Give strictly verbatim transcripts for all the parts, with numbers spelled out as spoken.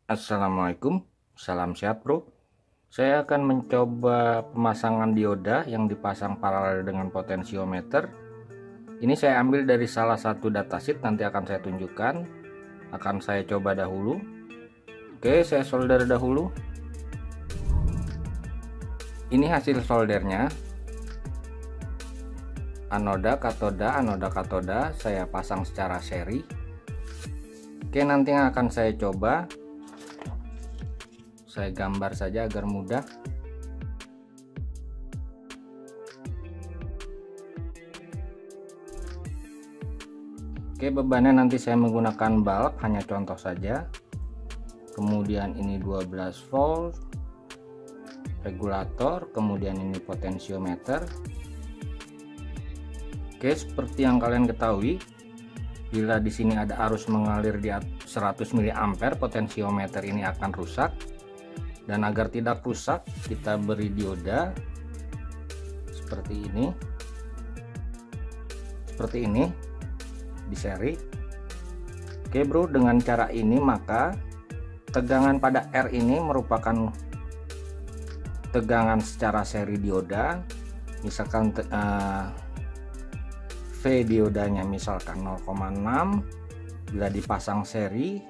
Assalamualaikum, salam sehat bro. Saya akan mencoba pemasangan dioda yang dipasang paralel dengan potensiometer. Ini saya ambil dari salah satu datasheet, nanti akan saya tunjukkan. Akan saya coba dahulu. Oke, saya solder dahulu. Ini hasil soldernya. Anoda, katoda, anoda, katoda saya pasang secara seri. Oke, nanti yang akan saya coba, saya gambar saja agar mudah. Oke, bebannya nanti saya menggunakan bulb, hanya contoh saja. Kemudian ini dua belas volt regulator, kemudian ini potensiometer. Oke, seperti yang kalian ketahui, bila di sini ada arus mengalir di seratus miliampere, potensiometer ini akan rusak. Dan agar tidak rusak, kita beri dioda seperti ini, seperti ini di seri. Oke bro, dengan cara ini maka tegangan pada R ini merupakan tegangan secara seri dioda. Misalkan uh, V diodanya misalkan nol koma enam, bila dipasang seri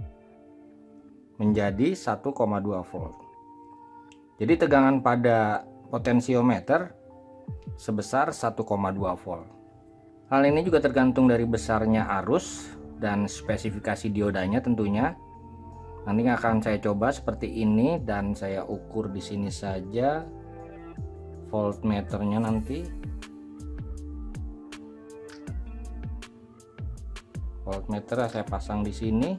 menjadi satu koma dua volt. Jadi tegangan pada potensiometer sebesar satu koma dua volt. Hal ini juga tergantung dari besarnya arus dan spesifikasi diodanya tentunya. Nanti akan saya coba seperti ini dan saya ukur di sini saja voltmeternya nanti. Voltmeter saya pasang di sini.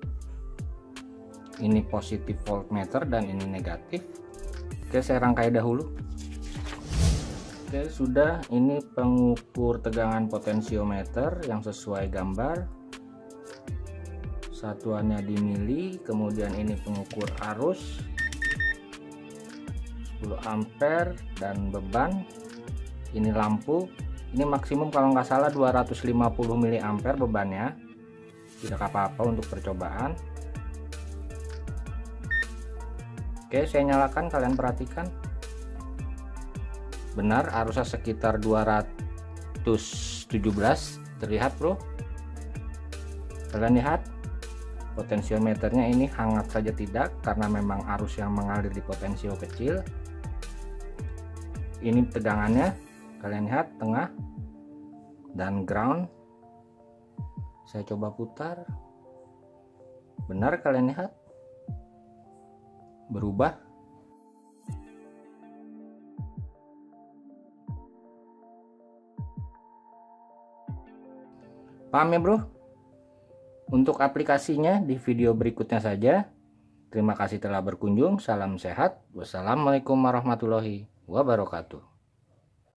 Ini positif voltmeter dan ini negatif. Oke, saya rangkai dahulu. Oke, sudah. Ini pengukur tegangan potensiometer yang sesuai gambar. Satuannya di mili. Kemudian ini pengukur arus sepuluh ampere dan beban. Ini lampu. Ini maksimum kalau nggak salah dua ratus lima puluh miliampere bebannya. Tidak apa-apa untuk percobaan. Oke, saya nyalakan, kalian perhatikan. Benar, arusnya sekitar dua ratus tujuh belas, terlihat bro. Kalian lihat, potensiometernya ini hangat saja tidak, karena memang arus yang mengalir di potensio kecil. Ini tegangannya, kalian lihat, tengah dan ground. Saya coba putar. Benar, kalian lihat, berubah. Paham ya bro? Untuk aplikasinya di video berikutnya saja. Terima kasih telah berkunjung. Salam sehat. Wassalamualaikum warahmatullahi wabarakatuh.